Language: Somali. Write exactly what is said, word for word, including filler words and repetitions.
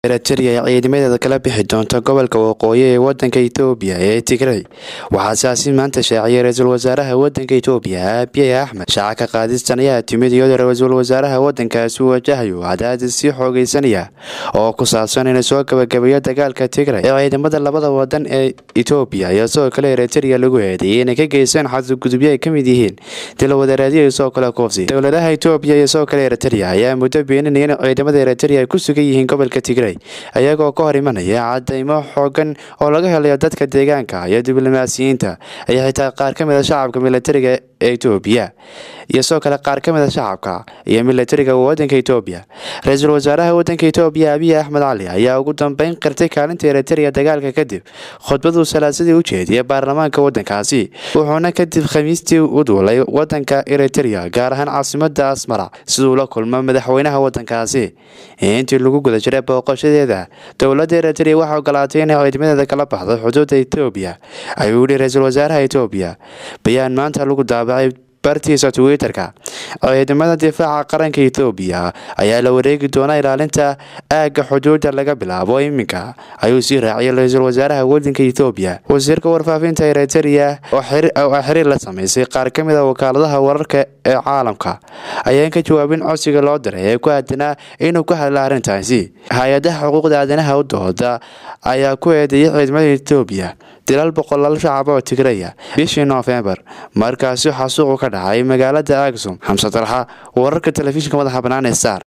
Eritrea ciidamada kala bixi doonta gobolka waqooyi ee wadanka Itoobiya ee Tigray waxaa saasi maanta shaaciyay ra'iisul wasaaraha wadanka Itoobiya Abiy Ahmed shacabka qaadistan ayaa timid iyadoo ra'iisul wasaaraha wadankaasi uu wajahayo cadaadis sii xoogeysanaya oo ku saabsan in soo gabagabeeyo dagaalka Tigray ee ciidamada labada wadan ee Itoobiya iyo soo kale Eritrea lagu eedeeyay inay ka geystaan xadgudubyo ay kamid yihiin dilo wadareedyo soo kale koofsi dowladaha Itoobiya iyo soo kale Eritrea ayaa muddo beeninaya in ciidamada Eritrea ay ku sugan yihiin gobolka Tigray ayagoo ka hor imanaya cadeymo xoogan oo laga helayo dadka deegaanka iyo diblomaasiyiinta ay xitaa qaar ka mid ah shacabka militariga ee Itoobiya iyo soo kale qaar ka mid ah shacabka iyo militariga wadanka Itoobiya ra'iisul wasaaraha wadanka Itoobiya Abiy Ahmed Ali ayaa ugu dambeyn qirtay kaalinta Eritrea dagaalka kadib khudbadu salaasadii u jeediyay baarlamaanka wadankaasi wuxuuna kadib Khamiistii u duulay wadanka Eritrea gaar ahaan caasimadda Asmara sidoo la kulma madaxweynaha wadankaasi intii lagu guda jiray booqashadeeda dowladda Eritrea waxay ogolaatay in ciidamada kala baxdo xuduudda Itoobiya ayuu yiri ra'iisul wasaaraha Itoobiya bayaan maanta lagu daabacay bartiisa Twitter-ka ciidamada difaaca qaranka Itoobiya ayaa la wareegi doona ilaalinta aaga xuduudda laga bilaabo iminka ayuu sii raaciyay ra'iisul wasaaraha wadanka Itoobiya wasiirka warfaafinta Eritrea oo xiriir la sameeyay qaar ka mid ah wakaaladaha wararka ee caalamka ayaan ka jawaabin codsiga loo diray ku aadanaa inuu ka hadlo arrintaasi hay'adaha xuquuqda aadanaha u dooda ayaa ku eedeeyay ciidamada Itoobiya dilal boqolaal shacab oo Tigray bishii November markaas xasuuq ka dhacay magaalada Aksum Xamsa Talha wararka telefishinka madaxa banaan ee Star